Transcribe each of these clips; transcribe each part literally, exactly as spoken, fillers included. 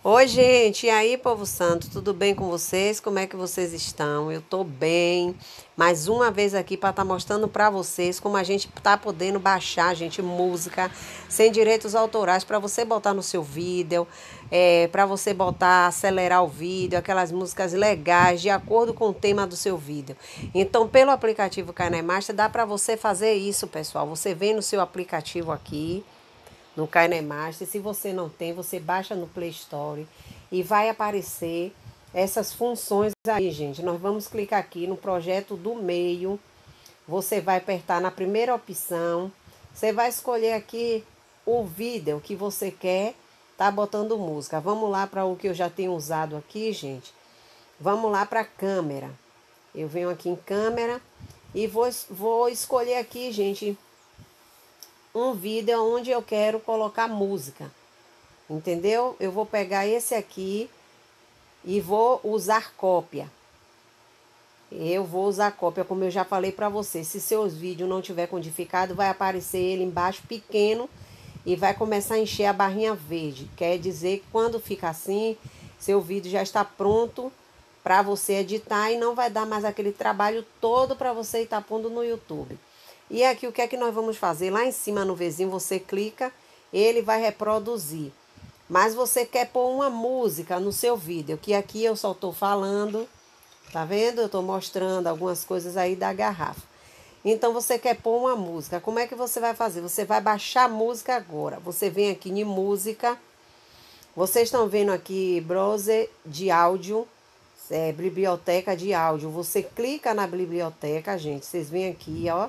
Oi, gente, e aí, povo santo, tudo bem com vocês? Como é que vocês estão? Eu tô bem. Mais uma vez aqui para estar mostrando para vocês como a gente tá podendo baixar, gente, música sem direitos autorais para você botar no seu vídeo, é, para você botar, acelerar o vídeo, aquelas músicas legais de acordo com o tema do seu vídeo. Então, pelo aplicativo KineMaster dá para você fazer isso, pessoal. Você vem no seu aplicativo aqui no KineMaster. Se você não tem, você baixa no Play Store e vai aparecer essas funções aí, gente. Nós vamos clicar aqui no projeto do meio. Você vai apertar na primeira opção. Você vai escolher aqui o vídeo que você quer tá botando música. Vamos lá para o que eu já tenho usado aqui, gente. Vamos lá para câmera. Eu venho aqui em câmera e vou, vou escolher aqui, gente, um vídeo onde eu quero colocar música, entendeu? Eu vou pegar esse aqui e vou usar cópia. Eu vou usar cópia, como eu já falei para você. Se seus vídeos não tiver codificado, vai aparecer ele embaixo pequeno e vai começar a encher a barrinha verde. Quer dizer que quando fica assim, seu vídeo já está pronto para você editar e não vai dar mais aquele trabalho todo para você estar pondo no YouTube. E aqui o que é que nós vamos fazer? Lá em cima no Vzinho você clica, ele vai reproduzir. Mas você quer pôr uma música no seu vídeo, que aqui eu só estou falando, tá vendo? Eu estou mostrando algumas coisas aí da garrafa. Então você quer pôr uma música, como é que você vai fazer? Você vai baixar a música agora. Você vem aqui em música, vocês estão vendo aqui browser de áudio, é, biblioteca de áudio. Você clica na biblioteca, gente, vocês vêm aqui, ó.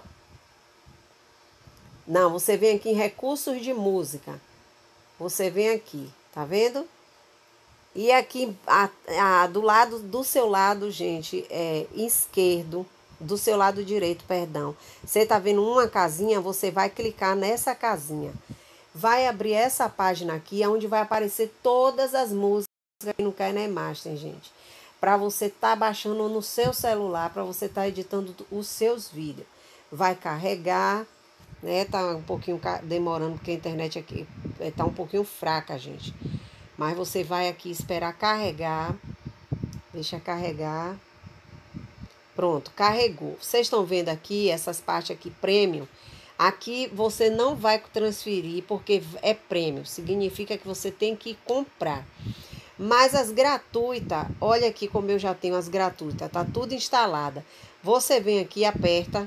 Não, você vem aqui em recursos de música. Você vem aqui, tá vendo? E aqui, a, a, do lado, do seu lado, gente, é esquerdo, do seu lado direito, perdão. Você tá vendo uma casinha, você vai clicar nessa casinha. Vai abrir essa página aqui, onde vai aparecer todas as músicas aqui no KineMaster, gente. Para você tá baixando no seu celular, para você tá editando os seus vídeos. Vai carregar, né? Tá um pouquinho demorando, porque a internet aqui tá um pouquinho fraca, gente. Mas você vai aqui esperar carregar. Deixa carregar. Pronto, carregou. Vocês estão vendo aqui, essas partes aqui, prêmio. Aqui você não vai transferir, porque é prêmio. Significa que você tem que comprar. Mas as gratuitas, olha aqui como eu já tenho as gratuitas. Tá tudo instalada. Você vem aqui e aperta.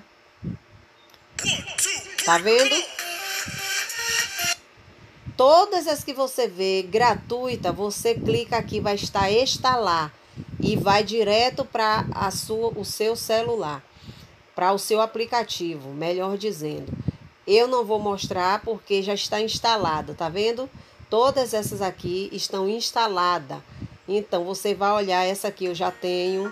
Tá vendo? Todas as que você vê gratuita, você clica aqui, vai estar instalar e vai direto para a sua, o seu celular, para o seu aplicativo, melhor dizendo. Eu não vou mostrar porque já está instalada, tá vendo? Todas essas aqui estão instaladas. Então você vai olhar, essa aqui eu já tenho.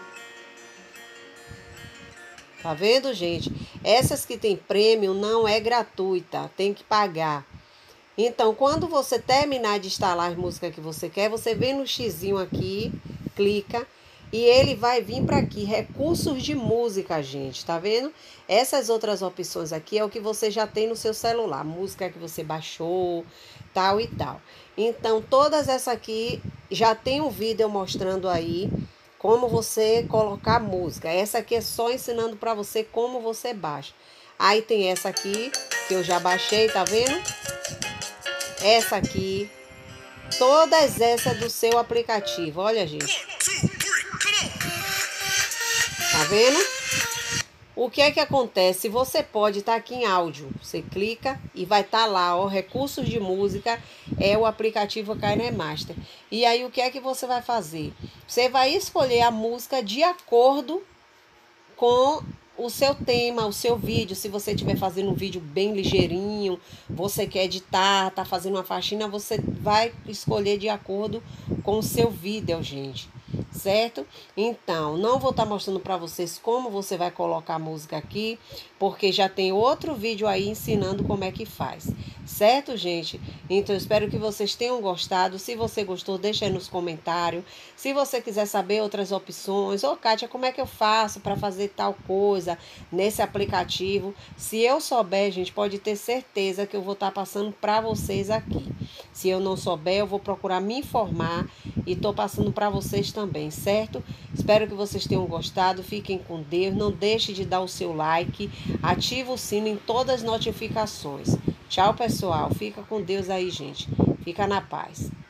Tá vendo, gente? Essas que tem prêmio não é gratuita, tem que pagar. Então, quando você terminar de instalar as músicas que você quer, você vem no xizinho aqui, clica e ele vai vir para aqui, recursos de música, gente, tá vendo? Essas outras opções aqui é o que você já tem no seu celular, música que você baixou, tal e tal. Então, todas essas aqui já tem um vídeo mostrando aí como você colocar música. Essa aqui é só ensinando para você como você baixa. Aí tem essa aqui, que eu já baixei, tá vendo? Essa aqui. Todas essas do seu aplicativo. Olha, gente. Tá vendo? O que é que acontece? Você pode estar tá aqui em áudio. Você clica e vai estar tá lá, ó, recursos de música, é o aplicativo KineMaster. E aí o que é que você vai fazer? Você vai escolher a música de acordo com o seu tema, o seu vídeo. Se você estiver fazendo um vídeo bem ligeirinho, você quer editar, tá fazendo uma faxina, você vai escolher de acordo com o seu vídeo, gente. certo? Então, não vou estar mostrando para vocês como você vai colocar a música aqui, porque já tem outro vídeo aí ensinando como é que faz, certo, gente? Então, espero que vocês tenham gostado. Se você gostou, deixa aí nos comentários. Se você quiser saber outras opções, ô Kátia, como é que eu faço para fazer tal coisa nesse aplicativo? Se eu souber, gente, pode ter certeza que eu vou estar passando para vocês aqui. Se eu não souber, eu vou procurar me informar e estou passando para vocês também, certo? Espero que vocês tenham gostado. Fiquem com Deus. Não deixe de dar o seu like. Ativa o sino em todas as notificações. Tchau, pessoal. Fica com Deus aí, gente. Fica na paz.